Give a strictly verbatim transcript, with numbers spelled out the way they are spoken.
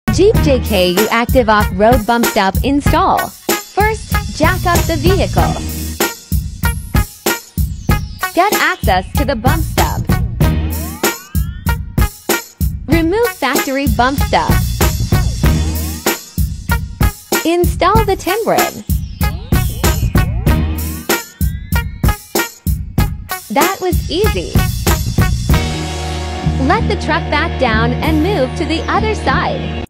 Jeep J K U Active Off-Road Bump Stop install. First, jack up the vehicle. Get access to the bump stop. Remove factory bump stop. Install the Timbren. That was easy. Let the truck back down and move to the other side.